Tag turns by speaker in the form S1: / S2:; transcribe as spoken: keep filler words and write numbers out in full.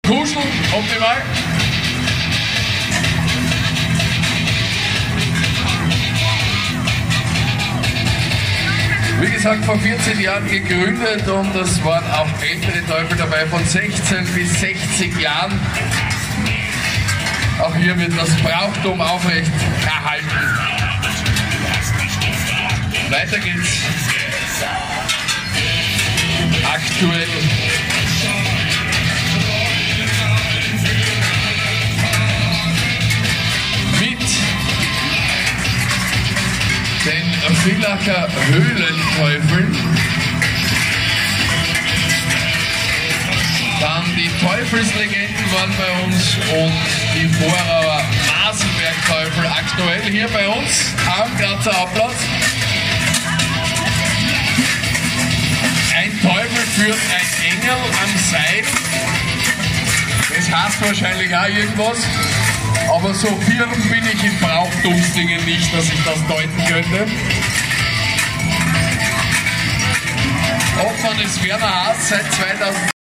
S1: Kuscheln, optimal. Wie gesagt, vor vierzehn Jahren gegründet und es waren auch ältere Teufel dabei, von sechzehn bis sechzig Jahren. Auch hier wird das Brauchtum aufrecht erhalten. Weiter geht's. Aktuell. Mit den Villacher Höhlenteufeln. Dann die Teufelslegenden waren bei uns und die Vorauer Masenbergteufel aktuell hier bei uns am Grazer Hauptplatz. Ein Teufel führt ein Engel am Seil. Das heißt wahrscheinlich auch irgendwas. Aber so firm bin ich in Brauchtumsdingen nicht, dass ich das deuten könnte. Obmann ist Werner Haas seit zweitausend.